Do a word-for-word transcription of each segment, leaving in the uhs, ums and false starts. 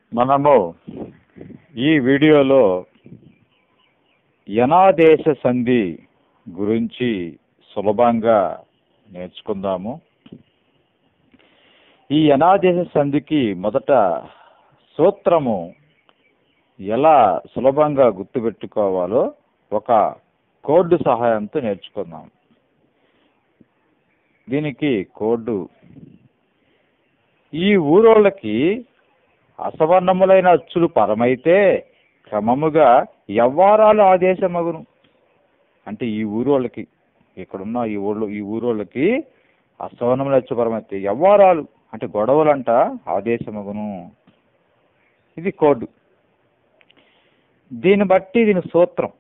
మనము ఈ వీడియోలో యనాదేశ సంధి గురించి సులభంగా నేర్చుకుందాము. ఈ యనాదేశ సంధికి మొదట సూత్రము ఎలా సులభంగా గుర్తుపెట్టుకోవాలో ఒక కోడ్ సహాయంతో నేర్చుకుందాం. దీనికి కోడ్, ఈ ఊరోళ్ళకి అసవర్ణములైన అచ్చులు పరమైతే క్రమముగా యవ్వారాలు ఆదేశమగును. అంటే ఈ ఊరోళ్ళకి, ఇక్కడున్న ఈ ఊళ్ళో ఈ ఊరోళ్ళకి అసవర్ణముల అచ్చు పరమైతే యవ్వారాలు అంటే గొడవలంట ఆదేశమగును. ఇది కోడ్. దీన్ని బట్టి దీని సూత్రం,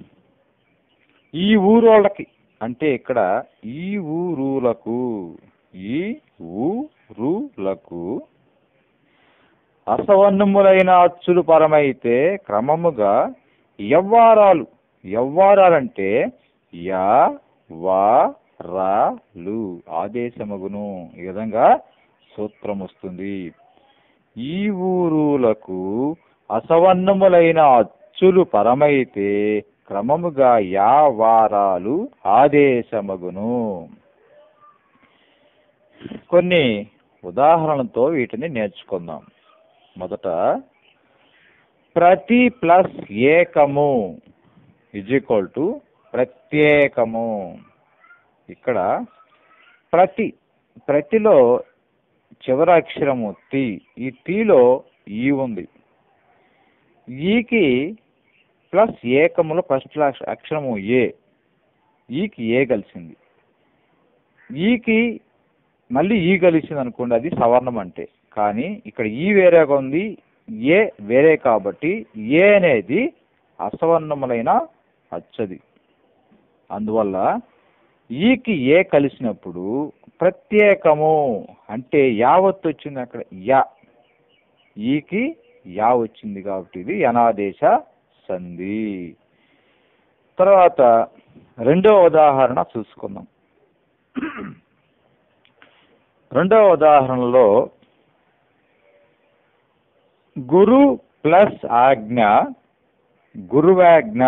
ఈ ఊరోళ్ళకి అంటే ఇక్కడ ఈ ఊరులకు ఈ ఊరులకు అసవర్ణములైన అచ్చులు పరమైతే క్రమముగా యవ్వారాలు, యవ్వారాలంటే యా వా రాలు ఆదేశమగును. ఈ విధంగా సూత్రం వస్తుంది. ఈ ఊరులకు అసవర్ణములైన అచ్చులు పరమైతే క్రమముగా యా వారాలు ఆదేశమగును. కొన్ని ఉదాహరణలతో వీటిని నేర్చుకుందాం. మొదట ప్రతి ప్లస్ ఏకము ఇజ్ ఈక్వల్ టు ప్రత్యేకము. ఇక్కడ ప్రతి, ప్రతిలో చివరి అక్షరము తి, ఈ తీలో ఈ ఉంది. ఈకి ప్లస్ ఏకములో ఫస్ట్ అక్షరము ఏ, ఈకి ఏ కలిసింది. ఈకి మళ్ళీ ఈ కలిసింది అనుకోండి, అది సవర్ణం అంటే. కానీ ఇక్కడ ఈ వేరేగా ఉంది, ఏ వేరే, కాబట్టి ఏ అనేది అసవర్ణములైన అచ్చది. అందువల్ల ఈకి ఏ కలిసినప్పుడు ప్రత్యేకము అంటే యావత్తు వచ్చింది. అక్కడ యా, ఈకి యా వచ్చింది కాబట్టి ఇది యనాదేశ సంధి. తర్వాత రెండవ ఉదాహరణ చూసుకుందాం. రెండవ ఉదాహరణలో గురు ప్లస్ ఆజ్ఞ గురువాజ్ఞ.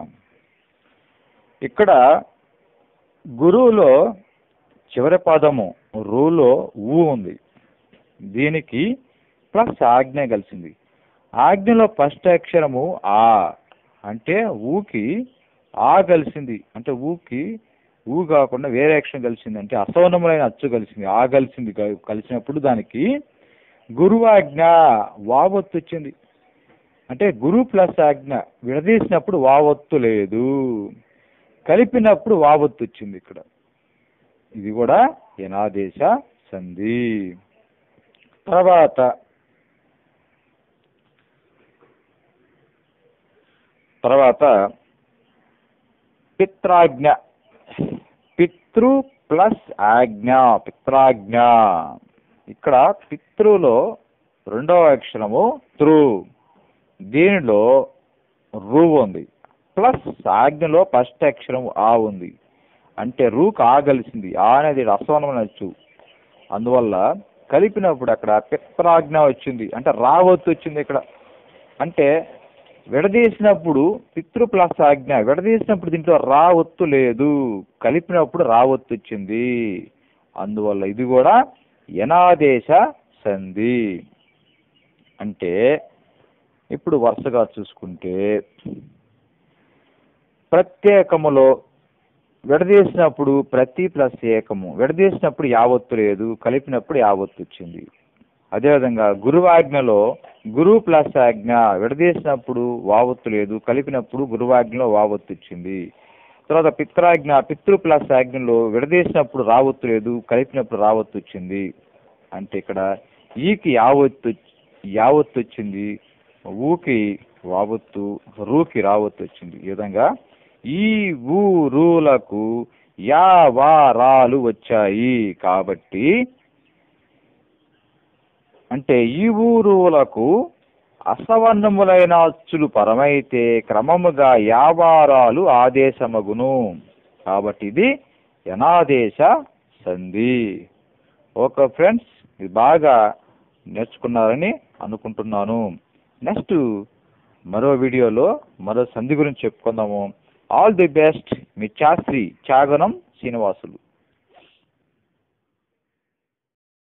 ఇక్కడ గురువులో చివరి పదము రూలో ఊ ఉంది. దీనికి ప్లస్ ఆజ్ఞ కలిసింది. ఆజ్ఞలో ఫస్ట్ అక్షరము ఆ, అంటే ఊకి ఆ కలిసింది. అంటే ఊకి ఊ కాకుండా వేరే అక్షరం కలిసింది, అంటే అసవర్ణములైన అచ్చు కలిసింది, ఆ కలిసింది. కలిసినప్పుడు దానికి గురువాజ్ఞ వావత్తు వచ్చింది. అంటే గురు ప్లస్ ఆజ్ఞ విడదీసినప్పుడు వావత్తు లేదు, కలిపినప్పుడు వావత్తు వచ్చింది. ఇక్కడ ఇది కూడా యనాదేశ సంధి. తర్వాత తర్వాత పిత్రాజ్ఞ, పితృ ప్లస్ ఆజ్ఞ పిత్రాజ్ఞ. ఇక్కడ పితృలో రెండవ అక్షరము త్రు, దీనిలో రు ఉంది. ప్లస్ ఆజ్ఞలో ఫస్ట్ అక్షరం ఆ ఉంది. అంటే రూకు ఆ కలిసింది. ఆ అనేది అసవర్ణమనొచ్చు. అందువల్ల కలిపినప్పుడు అక్కడ పిత్రాజ్ఞ వచ్చింది, అంటే రావత్తు వచ్చింది. ఇక్కడ అంటే విడదీసినప్పుడు పితృ ప్లస్ ఆజ్ఞ విడదీసినప్పుడు దీంట్లో రావత్తు లేదు, కలిపినప్పుడు రావత్తు వచ్చింది. అందువల్ల ఇది కూడా యనాదేశ సంధి. అంటే ఇప్పుడు వరుసగా చూసుకుంటే ప్రత్యేకములో విడదీసినప్పుడు ప్రతి ప్లస్ ఏకము, విడదీసినప్పుడు యావత్తు లేదు, కలిపినప్పుడు యావత్తు వచ్చింది. అదేవిధంగా గురువాజ్ఞలో గురు ప్లస్ ఆజ్ఞ విడదీసినప్పుడు వావత్తు లేదు, కలిపినప్పుడు గురువాజ్ఞలో వావత్తు వచ్చింది. తర్వాత పిత్రాజ్ఞ పితృ ప్లస్ ఆజ్ఞలో విడదీసినప్పుడు రావత్తు లేదు, కలిపినప్పుడు రావత్తు వచ్చింది. అంటే ఇక్కడ ఈకి యావత్తు యావత్తు వచ్చింది, ఊకి వావత్తు, రూకి రావత్తు వచ్చింది. ఈ విధంగా ఈ ఊరులకు యా వా రాలు వచ్చాయి. కాబట్టి అంటే ఈ ఊరులకు అసవర్ణములైన అచ్చులు పరమైతే క్రమముగా యావారాలు ఆదేశమగును. కాబట్టి ఇది యనాదేశ సంధి. ఓకే ఫ్రెండ్స్, ఇది బాగా నేర్చుకున్నారని అనుకుంటున్నాను. నెక్స్ట్ మరో వీడియోలో మరో సంధి గురించి చెప్పుకుందాము. ఆల్ ది బెస్ట్, మీ శాస్త్రి చాగనం శ్రీనివాసులు.